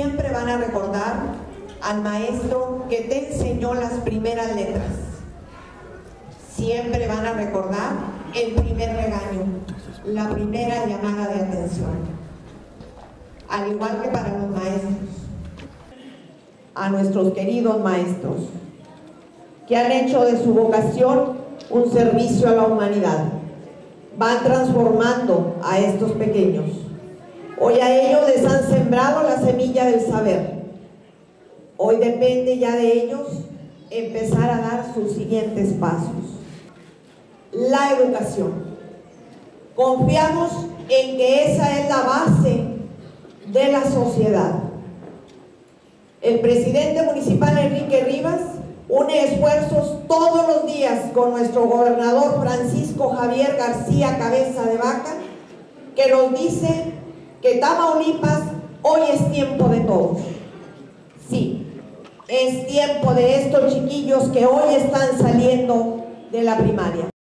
siempre van a recordar al maestro que te enseñó las primeras letras. Siempre van a recordar el primer regaño, la primera llamada de atención. Al igual que para los maestros, a nuestros queridos maestros, que han hecho de su vocación un servicio a la humanidad. Van transformando a estos pequeños. Hoy a ellos les han sembrado la semilla del saber. Hoy depende ya de ellos empezar a dar sus siguientes pasos. La educación. Confiamos en que esa es la base de la sociedad. El presidente municipal Enrique Rivas une esfuerzos todos los días con nuestro gobernador Francisco Javier García Cabeza de Vaca, que nos dice que Tamaulipas hoy es tiempo de todos. Sí, es tiempo de estos chiquillos que hoy están saliendo de la primaria.